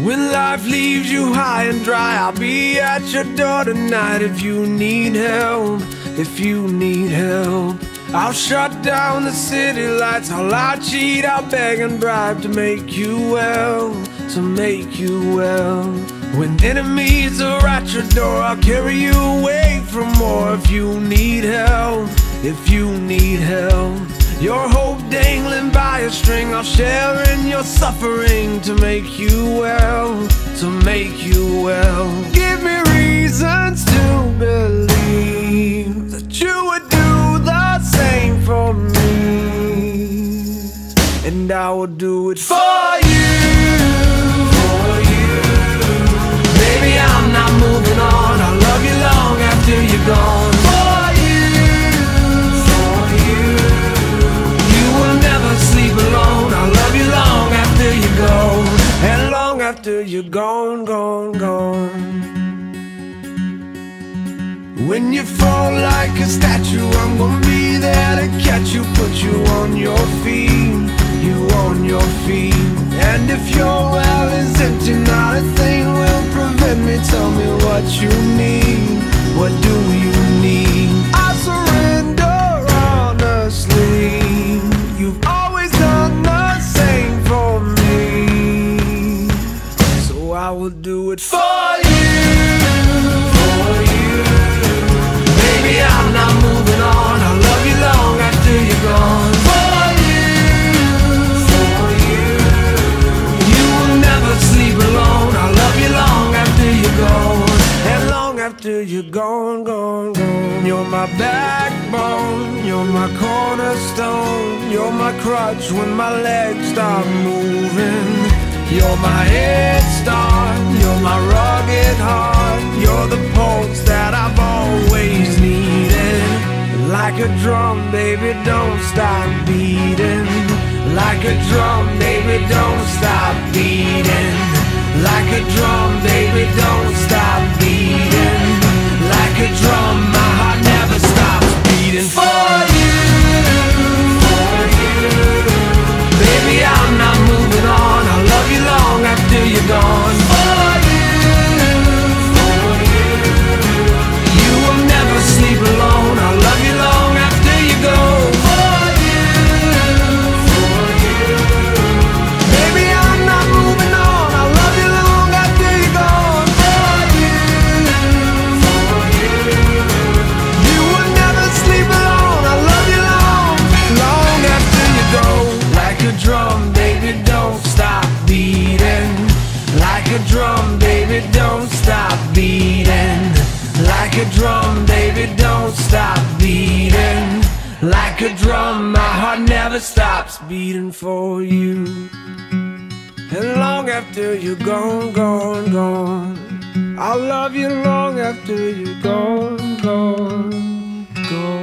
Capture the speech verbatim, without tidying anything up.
When life leaves you high and dry, I'll be at your door tonight. If you need help, if you need help, I'll shut down the city lights. I'll lie, cheat, I'll beg and bribe to make you well, to make you well. When enemies are at your door, I'll carry you away from more. If you need help, if you need help, your hope dangling by a string, I'll share in your suffering to make you well, to make you well. Give me reasons to believe that you would do the same for me, and I will do it for you, for you. Baby, I'm not moving on. I'll love you long after you're gone. After you're gone, gone, gone. When you fall like a statue, I'm gonna be there to catch you, put you on your feet, you on your feet. And if your well is empty, not a thing will prevent me. Tell me what you need, what do you need? I surrender honestly. You've always done the same for me, I will do it for you, for you. Baby, I'm not moving on. I'll love you long after you're gone. For you, for you. You will never sleep alone. I'll love you long after you're gone, and long after you're gone, gone, gone. You're my backbone, you're my cornerstone, you're my crutch when my legs stop moving. You're my head start, you're my rugged heart, you're the pulse that I've always needed. Like a drum, baby, don't stop beating. Like a drum, baby, don't stop beating. Like a drum, baby, don't stop beating. Like a drum, my heart never stops beating. For you, for you. Baby, I'm not moving on. I'll love you long after you're gone. For you, for you. You will never sleep alone. I'll love you long after you go. For you, for you. Baby, I'm not moving on. I'll love you long after you're gone. For you, for you. You will never sleep alone. I'll love you long, long after you go. Like a drum, baby, don't stop beating. Like a drum, baby, don't stop beating. Like a drum, baby, don't stop beating. Like a drum, my heart never stops beating for you. And long after you're gone, gone, gone, I'll love you long after you're gone, gone, gone.